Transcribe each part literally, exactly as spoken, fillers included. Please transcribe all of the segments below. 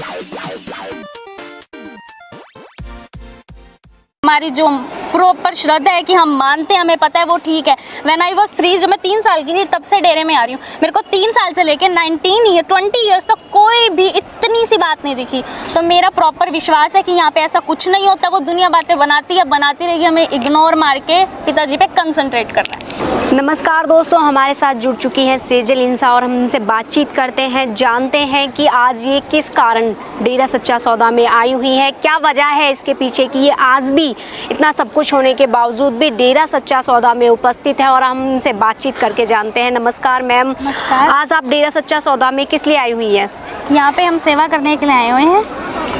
हमारी जो प्रॉपर श्रद्धा है कि हम मानते हैं, हमें पता है वो ठीक है। व्हेन आई वाज थ्री, जब मैं तीन साल की थी तब से डेरे में आ रही हूँ। मेरे को तीन साल से लेकर नाइनटीन ईयर ट्वेंटी ईयर्स तक कोई भी इतनी सी बात नहीं दिखी। तो मेरा प्रॉपर विश्वास है कि यहाँ पे ऐसा कुछ नहीं होता। वो दुनिया बातें बनाती है, बनाती रहेगी, हमें इग्नोर मार के पिताजी पे कंसंट्रेट करना है। नमस्कार दोस्तों, हमारे साथ जुड़ चुकी हैं सेजल इंसा और हम इनसे बातचीत करते हैं, जानते हैं कि आज ये किस कारण डेरा सच्चा सौदा में आई हुई है, क्या वजह है इसके पीछे कि ये आज भी इतना सब कुछ होने के बावजूद भी डेरा सच्चा सौदा में उपस्थित है और हम इनसे बातचीत करके जानते हैं। नमस्कार मैम। नमस्कार। आज आप डेरा सच्चा सौदा में किस लिए आई हुई है? यहाँ पे हम सेवा करने के लिए आए हुए हैं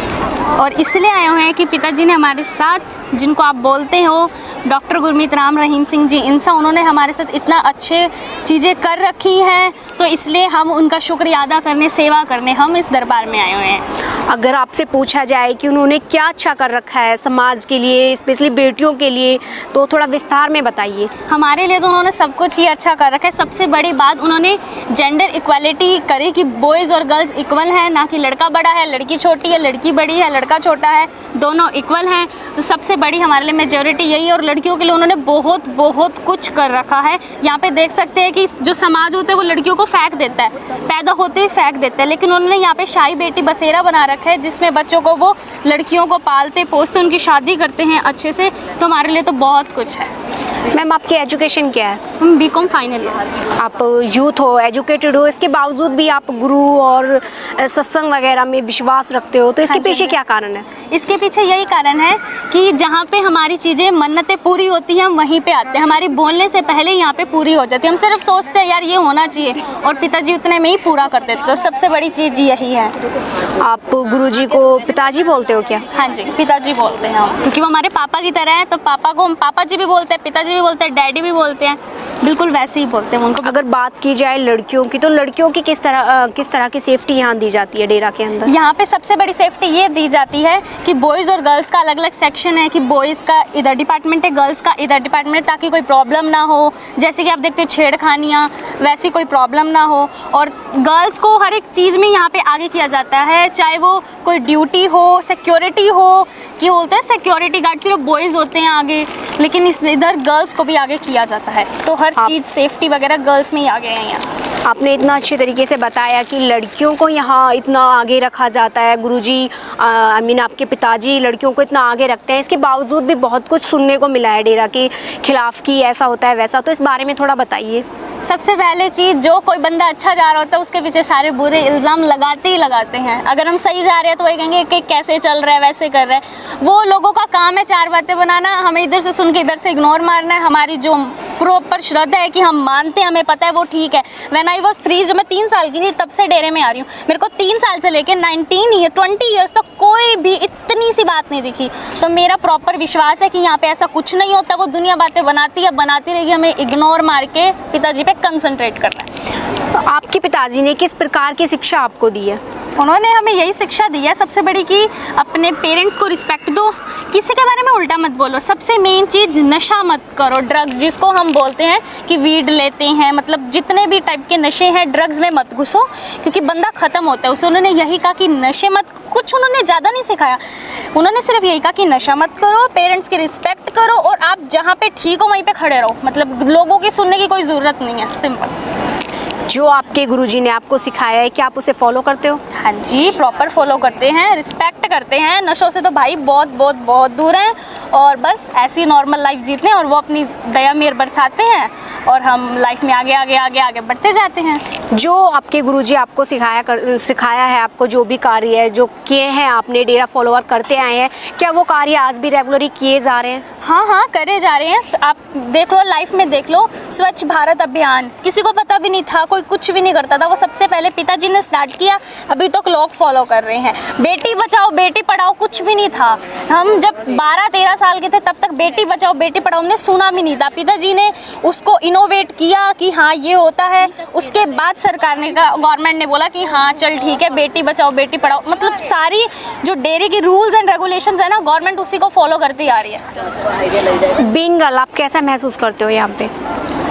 और इसलिए आए हुए हैं कि पिताजी ने हमारे साथ, जिनको आप बोलते हो डॉक्टर गुरमीत राम रहीम सिंह जी इंसा, उन्होंने हमारे साथ इतना अच्छे चीज़ें कर रखी हैं, तो इसलिए हम उनका शुक्रिया अदा करने, सेवा करने हम इस दरबार में आए हुए हैं। अगर आपसे पूछा जाए कि उन्होंने क्या अच्छा कर रखा है समाज के लिए, स्पेशली बेटियों के लिए, तो थोड़ा विस्तार में बताइए। हमारे लिए तो उन्होंने सब कुछ ही अच्छा कर रखा है। सबसे बड़ी बात, उन्होंने जेंडर इक्वालिटी करी कि बॉयज़ और गर्ल्स इक्वल हैं, ना कि लड़का बड़ा है लड़की छोटी है, लड़की बड़ी है लड़का छोटा है, दोनों इक्वल हैं। तो सबसे बड़ी हमारे लिए मेजॉरिटी यही है। और लड़कियों के लिए उन्होंने बहुत बहुत कुछ कर रखा है। यहाँ पे देख सकते हैं कि जो समाज होता है वो लड़कियों को फेंक देता है, पैदा होते ही फेंक देता है, लेकिन उन्होंने यहाँ पे शाही बेटी बसेरा बना रखा है, जिसमें बच्चों को वो लड़कियों को पालते पोसते उनकी शादी करते हैं अच्छे से। तो हमारे लिए तो बहुत कुछ है। मैम, आपकी एजुकेशन क्या है? हम बी कॉम फाइनल ईयर। आप यूथ हो, एजुकेटेड हो, इसके बावजूद भी आप गुरु और सत्संग वगैरह में विश्वास रखते हो, तो इसके हाँ पीछे क्या कारण है? इसके पीछे यही कारण है कि जहाँ पे हमारी चीज़ें मन्नतें पूरी होती हैं हम वहीं पे आते हैं। हमारी बोलने से पहले यहाँ पे पूरी हो जाती है। हम सिर्फ सोचते हैं यार ये होना चाहिए और पिताजी उतने में ही पूरा कर देते। तो सबसे बड़ी चीज़ यही है। आप गुरुजी को पिताजी बोलते हो क्या? हाँ जी, पिताजी बोलते हैं हम, क्योंकि वो हमारे पापा की तरह है। तो पापा को हम पापा जी भी बोलते हैं, पिताजी भी बोलते हैं, डैडी भी बोलते हैं, बिल्कुल वैसे ही बोलते हैं उनको। अगर बात की जाए लड़कियों की, तो लड़कियों की किस तरह आ, किस तरह की सेफ्टी यहाँ दी जाती है डेरा के अंदर? यहाँ पे सबसे बड़ी सेफ्टी ये दी जाती है कि बॉयज़ और गर्ल्स का अलग अलग सेक्शन है, कि बॉयज़ का इधर डिपार्टमेंट है, गर्ल्स का इधर डिपार्टमेंट, ताकि कोई प्रॉब्लम ना हो। जैसे कि आप देखते हो छेड़खानियाँ, वैसी कोई प्रॉब्लम ना हो। और गर्ल्स को हर एक चीज़ में यहाँ पे आगे किया जाता है, चाहे वो कोई ड्यूटी हो, सिक्योरिटी हो, कि बोलते हैं सिक्योरिटी गार्ड सिर्फ बॉयज़ होते हैं आगे, लेकिन इसमें इधर गर्ल्स को भी आगे किया जाता है। तो हर चीज़ सेफ्टी वगैरह गर्ल्स में ही आगे है यहाँ। आपने इतना अच्छे तरीके से बताया कि लड़कियों को यहाँ इतना आगे रखा जाता है। गुरुजी, आई मीन आपके पिताजी लड़कियों को इतना आगे रखते हैं, इसके बावजूद भी बहुत कुछ सुनने को मिला है डेरा के खिलाफ कि ऐसा होता है वैसा, तो इस बारे में थोड़ा बताइए। सबसे पहले चीज़, जो कोई बंदा अच्छा जा रहा होता है उसके पीछे सारे बुरे इल्ज़ाम लगाते ही लगाते हैं। अगर हम सही जा रहे हैं तो वही कहेंगे कि कैसे चल रहा है, वैसे कर रहा है। वो लोगों का काम है चार बातें बनाना, हमें इधर से सुन के इधर से इग्नोर मारना है। हमारी जो प्रॉपर श्रद्धा है कि हम मानते हैं, हमें पता है वो ठीक है। व्हेन आई वाज थ्री, जब मैं तीन साल की थी तब से डेरे में आ रही हूँ। मेरे को तीन साल से लेकर नाइनटीन ईयर ट्वेंटी ईयर्स तक कोई भी इतनी सी बात नहीं दिखी। तो मेरा प्रॉपर विश्वास है कि यहाँ पे ऐसा कुछ नहीं होता। वो दुनिया बातें बनाती है, बनाती रहेगी, हमें इग्नोर मार के पिताजी पे कंसंट्रेट करना है। आपके पिताजी ने किस प्रकार की शिक्षा आपको दी है? उन्होंने हमें यही शिक्षा दी है सबसे बड़ी, कि अपने पेरेंट्स को रिस्पेक्ट दो, किसी के बारे में उल्टा मत बोलो। सबसे मेन चीज़, नशा मत करो। ड्रग्स जिसको हम बोलते हैं कि वीड लेते हैं, मतलब जितने भी टाइप के नशे हैं ड्रग्स में मत घुसो, क्योंकि बंदा ख़त्म होता है। उसे उन्होंने यही कहा कि नशे मत, कुछ उन्होंने ज़्यादा नहीं सिखाया। उन्होंने सिर्फ यही कहा कि नशा मत करो, पेरेंट्स की रिस्पेक्ट करो और आप जहाँ पे ठीक हो वहीं पे खड़े रहो। मतलब लोगों की सुनने की कोई ज़रूरत नहीं है, सिंपल। जो आपके गुरुजी ने आपको सिखाया है, क्या आप उसे फॉलो करते हो? हाँ जी, प्रॉपर फॉलो करते हैं, रिस्पेक्ट करते हैं। नशों से तो भाई बहुत बहुत बहुत दूर हैं और बस ऐसी नॉर्मल लाइफ जीते हैं और वो अपनी दया मेहर बरसाते हैं और हम लाइफ में आगे आगे आगे आगे बढ़ते जाते हैं। जो आपके गुरुजी आपको सिखाया कर सिखाया है, आपको जो भी कार्य है जो किए हैं आपने, डेरा फॉलोअर करते आए हैं, क्या वो कार्य आज भी रेगुलरली किए जा रहे हैं? हाँ हाँ, करे जा रहे हैं। आप देख लो, लाइफ में देख लो, स्वच्छ भारत अभियान किसी को पता भी नहीं था, कोई कुछ भी नहीं करता था। वो सबसे पहले पिताजी ने स्टार्ट किया, अभी तक तो लोग फॉलो कर रहे हैं। बेटी बचाओ बेटी पढ़ाओ कुछ भी नहीं था। हम जब बारह तेरह साल के थे तब तक बेटी बचाओ बेटी पढ़ाओ हमने सुना भी नहीं था। पिताजी ने उसको इनोवेट किया कि हाँ ये होता है। उसके बाद सरकार ने कहा, गवर्नमेंट ने बोला कि हाँ चल ठीक है, बेटी बचाओ बेटी पढ़ाओ। मतलब सारी जो डेयरी की रूल्स एंड रेगुलेशंस है ना, गवर्नमेंट उसी को फॉलो करती आ रही है। बीइंग गर्ल, आप कैसा महसूस करते हो यहाँ पे?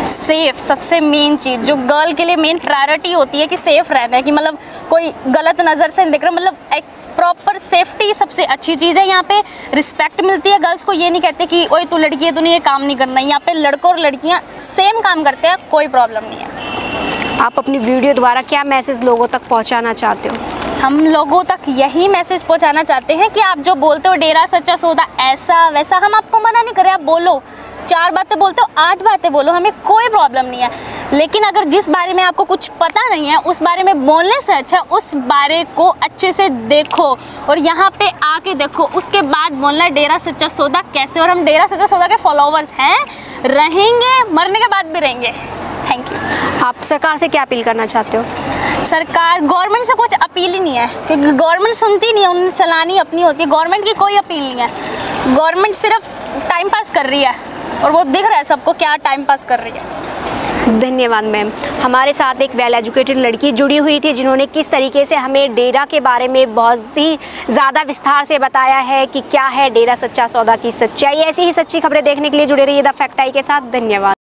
सेफ सबसे मेन चीज़ जो गर्ल के लिए मेन प्रायोरिटी होती है कि सेफ रहना है, कि मतलब कोई गलत नज़र से नहीं देख रहा, मतलब एक प्रॉपर सेफ्टी सबसे अच्छी चीज़ है। यहाँ पे रिस्पेक्ट मिलती है गर्ल्स को, ये नहीं कहते कि ओए तू लड़की है तूने ये काम नहीं करना। यहाँ पे लड़कों और लड़कियाँ सेम काम करते हैं, कोई प्रॉब्लम नहीं है। आप अपनी वीडियो द्वारा क्या मैसेज लोगों तक पहुँचाना चाहते हो? हम लोगों तक यही मैसेज पहुंचाना चाहते हैं कि आप जो बोलते हो डेरा सच्चा सौदा ऐसा वैसा, हम आपको मना नहीं कर रहे, आप बोलो, चार बातें बोलते हो, आठ बातें बोलो, हमें कोई प्रॉब्लम नहीं है। लेकिन अगर जिस बारे में आपको कुछ पता नहीं है उस बारे में बोलने से अच्छा उस बारे को अच्छे से देखो और यहाँ पे आके देखो, उसके बाद बोलना डेरा सच्चा सौदा कैसे। और हम डेरा सच्चा सौदा के फॉलोवर्स हैं, रहेंगे, मरने के बाद भी रहेंगे। Thank you. आप सरकार से क्या अपील करना चाहते हो? सरकार, गवर्नमेंट से कुछ अपील ही नहीं है क्योंकि गवर्नमेंट सुनती नहीं है, उन्हें चलानी अपनी होती है। गवर्नमेंट की कोई अपील नहीं है, गवर्नमेंट सिर्फ टाइम पास कर रही है और वो दिख रहा है सबको क्या टाइम पास कर रही है। धन्यवाद मैम। हमारे साथ एक वेल एजुकेटेड लड़की जुड़ी हुई थी जिन्होंने किस तरीके से हमें डेरा के बारे में बहुत ही ज़्यादा विस्तार से बताया है कि क्या है डेरा सच्चा सौदा की सच्चाई। ऐसी ही सच्ची खबरें देखने के लिए जुड़े रहिए द फैक्ट आई के साथ। धन्यवाद।